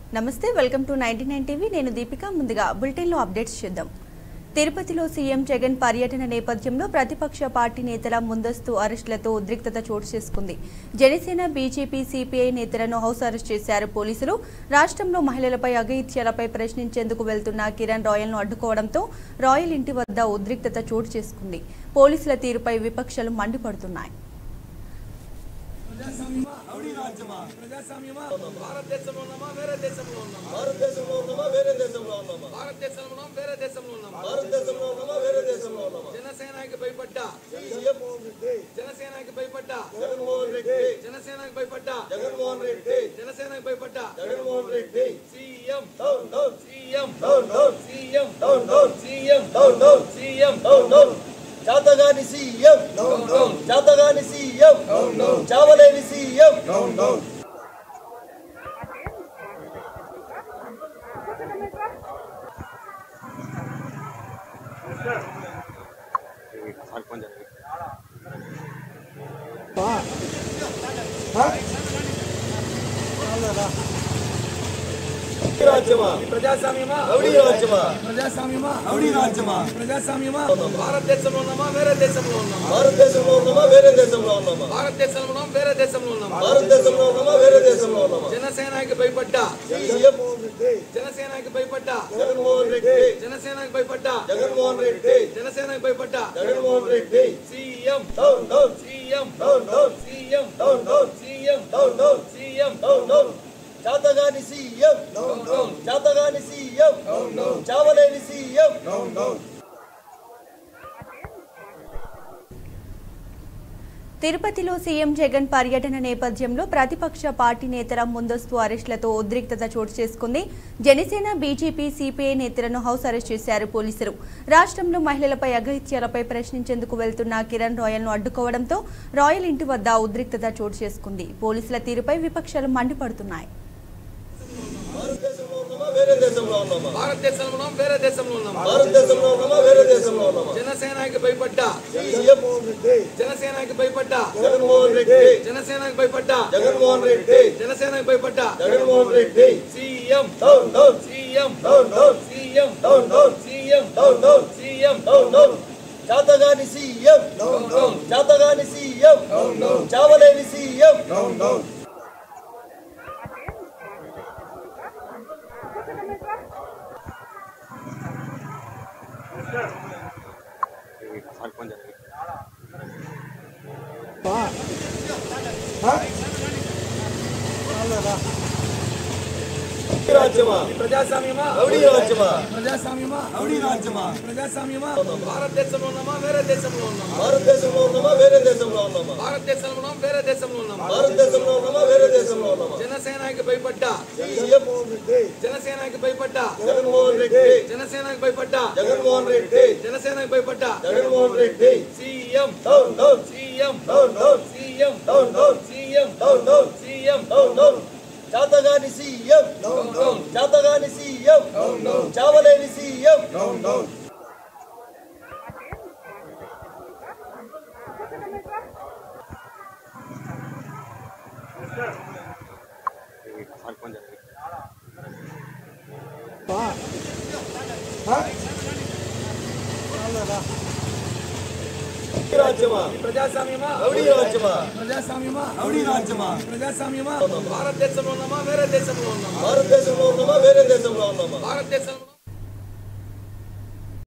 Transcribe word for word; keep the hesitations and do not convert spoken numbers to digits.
నమస్తే welcome to ninety nine TV నేను దీపిక ముందుగా బులెటిన్ లో అప్డేట్స్ చేద్దాం తిరుపతిలో సీఎం జగన్ పర్యటన నేపథ్యంలో ప్రతిపక్ష పార్టీ నేతల ముందస్తు అరెస్టులతో ఉద్రిక్తత చోటు చేసుకుంది జనసేన బీజేపీ సిపిఐ నేతలను హౌస్ అరెస్ట్ చేశారు పోలీసులు రాష్ట్రంలో మహిళలపై అఘాయిత్యాలపై ప్రశ్నించేందుకు వెళ్తున్న కిరణ్ రాయల్ను అడ్డుకోవడంతో రాయల్ ఇంటి వద్ద ఉద్రిక్తత చోటు చేసుకుంది పోలీసుల తీరుపై విపక్షాలు మండిపడుతున్నాయి జనసేనకి భయపడ్డా జనసేనకి భయపడ్డా జనసేనకి భయపడ్డా జగన్మోహన్ రెడ్డి జనసేనకి భయపడ్డా Jaganmohan Reddy CM CM CM CM CM జాతగాని సీఎం జాతగాని సీఎం చావలేని సీఎం రాజ్యమా ప్రజాస్వామ్యమా రౌడీ రాజ్యమా ప్రజాస్వామ్యమా రౌడీ రాజ్యమా ప్రజాస్వామ్యమా భారతదేశంలో ఉన్నామా వేరే దేశంలో ఉన్నామా భారతదేశంలో ఉన్నామా వేరే దేశంలో ఉన్నామా భారతదేశంలో ఉన్నామా వేరే దేశంలో ఉన్నామా భారతదేశంలో ఉన్నామా వేరే దేశంలో ఉన్నామా జనసేనకి భయపడ్డా జనసేనకి భయపడ్డా జగన్మోహన్ రెడ్డి జనసేనకి భయపడ్డా జగన్మోహన్ రెడ్డి జనసేనకి భయపడ్డా Jaganmohan Reddy CM CM CM CM CM జాతగాని సీఎం జాతగాని సీఎం చావలేని సీఎం తిరుపతిలో సీఎం జగన్ పర్యటన నేపథ్యంలో ప్రతిపక్ష పార్టీ నేతల ముందస్తు అరెస్టులతో ఉద్రిక్తత చోటు చేసుకుంది జనసేన బీజేపీ సిపిఐ నేతలను హౌస్ అరెస్ట్ చేశారు పోలీసులు రాష్ట్రంలో మహిళలపై అఘాయిత్యాలపై ప్రశ్నించేందుకు వెళ్తున్న కిరణ్ రాయల్ను అడ్డుకోవడంతో రాయల్ ఇంటి వద్ద ఉద్రిక్తత చోటు చేసుకుంది పోలీసుల తీరుపై విపక్షాలు మండిపడుతున్నాయి వేరే దేశంలో ఉన్నామా భారతదేశంలో ఉన్నామా వేరే దేశంలో ఉన్నామా భారతదేశంలో ఉన్నామా వేరే దేశంలో ఉన్నామా జనసేనకి భయపడ్డా జనసేనకి భయపడ్డా జగన్మోహన్ రెడ్డి జనసేనకి భయపడ్డా జగన్మోహన్ రెడ్డి జనసేనకి భయపడ్డా Jaganmohan Reddy CM CM CM CM CM జాతగాని సీఎం జాతగాని సీఎం చావలేని సీఎం రాజ్యమా ప్రజాస్వామ్యమా రౌడీ రాజ్యమా ప్రజాస్వామ్యమా రౌడీ రాజ్యమా ప్రజాస్వామ్యమా భారతదేశంలో ఉన్నామా వేరే దేశంలో ఉన్నామా భారతదేశంలో ఉన్నామా వేరే దేశంలో ఉన్నామా భారతదేశంలో ఉన్నామా వేరే దేశంలో ఉన్నామా భారతదేశంలో ఉన్నామా వేరే దేశంలో ఉన్నామా జనసేనకి భయపడ్డా జనసేనకి భయపడ్డా జగన్మోహన్ రెడ్డి జనసేనకి భయపడ్డా జగన్మోహన్ రెడ్డి జనసేనకి భయపడ్డా Jaganmohan Reddy CM CM CM CM CM జాతగాని సీఎం జాతగాని సీఎం చావలేని సీఎం రాజ్యమా ప్రజాస్వామ్యమా రౌడీ రాజ్యమా ప్రజాస్వామ్యమా రౌడీ రాజ్యమా ప్రజాస్వామ్యమా భారతదేశంలో ఉన్నామా వేరే దేశంలో ఉన్నామా భారతదేశంలో ఉన్నామా వేరే దేశంలో ఉన్నామా భారతదేశంలో